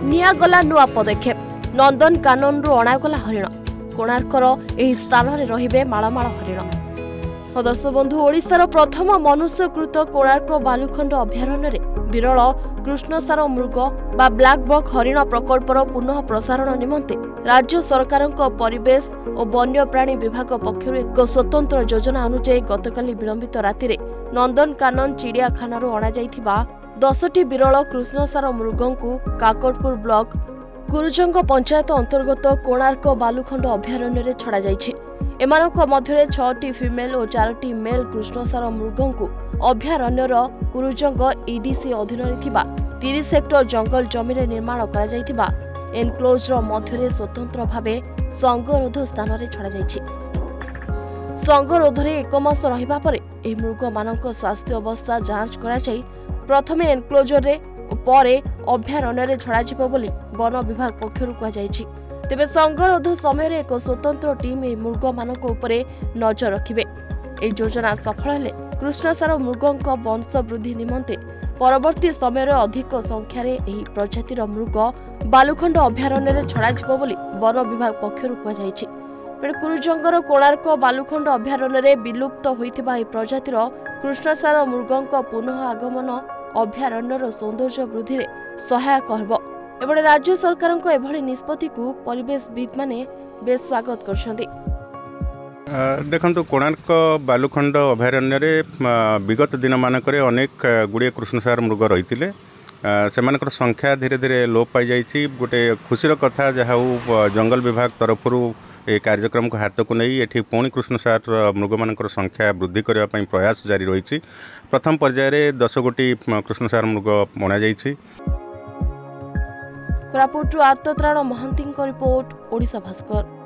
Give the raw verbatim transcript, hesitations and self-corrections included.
निगला नुआ पदक्षेप नंदन कानन रु अणागला हरिण कोणार्कर एही स्थान रे रहिबे माळमाळ हरिण। दर्शक बंधु ओडिशार प्रथम मनुष्यकृत कोणार्क बालुखंड अभयारण्य रे विरल कृष्णसार मृग बा ब्लैक बक हरिण प्रकल्पर पुनः प्रसारण निमंते राज्य सरकारक परिवेश और वन्यप्राणी विभाग पक्षर एक स्वतंत्र योजना अनुଯାयी गतकाली विलंबित राति रे नंदन कानन चिड़ियाखाना अणा जाइथिबा दसटी विरल कृष्णसार मृगंकु काकटपुर ब्लॉक कुरुजंग पंचायत अंतर्गत कोणार्क बालुखंड अभयारण्य रे छड़ा जाइछि। एमानक मध्यरे छटी फिमेल और चारोटी मेल कृष्णसार मृगंकु अभयारण्यर कुरुजंग ईडीसी अधीन थिबा तीस हेक्टर जंगल जमी रे निर्माण करा जाइथिबा एनक्लोजर मध्यरे स्वतंत्र भावे संगरोध स्थान रे छड़ा जाइछि। संगरोध रे एक मास रहिबा परे एही मृग मानक स्वास्थ्य अवस्था जांच करा जाई प्रथमे एनक्लोजर रे परे अभयारण्य रे छड़ा जिवो बोली वन विभाग पक्षरु कहा जाइछि। तेबे संगरोध समय एक स्वतंत्र टीम ए मृग मानक उपरे नजर रखिबे। ए योजना सफल हेले कृष्णसार मृगंक वंश वृद्धि निमंते परवर्ती समय अधिक संख्यार एही प्रजातिर मृग बालुखंड अभयारण्य रे छड़ा जिवो बोली वन विभाग पक्षरु कहा जाइछि। बेले कुरुजंगर कोणार्क बालुखंड अभयारण्य रे विलुप्त होइथिबा ए प्रजातिर कृष्णसार मृगंक पुनः आगमन अभयारण्यर सौंदर्य वृद्धि रे सहायक हेबो। एबळे राज्य सरकारक एभଳି निष्पत्ति को परिवेशविद माने बेस स्वागत करछन्ति। देखंतु कोणार्क बालुखंड अभयारण्य रे विगत दिन मानकरे अनेक गुड़िए कृष्णसार मृग रहितिले सेमानकर संख्या धीरे धीरे लोप पाई जाइछि। गोटे खुशीर कथा जहाँ जंगल विभाग तरफरु ए कार्यक्रम को हाथ को नहीं एठी पुणी कृष्णसार मृग मानकर संख्या वृद्धि करने प्रयास जारी रही। प्रथम पर्यायर दस गोटी कृष्णसार मृग मणा जाइछि। कोरापुट आर्तत्राण महांती रिपोर्ट ओडिशा भास्कर।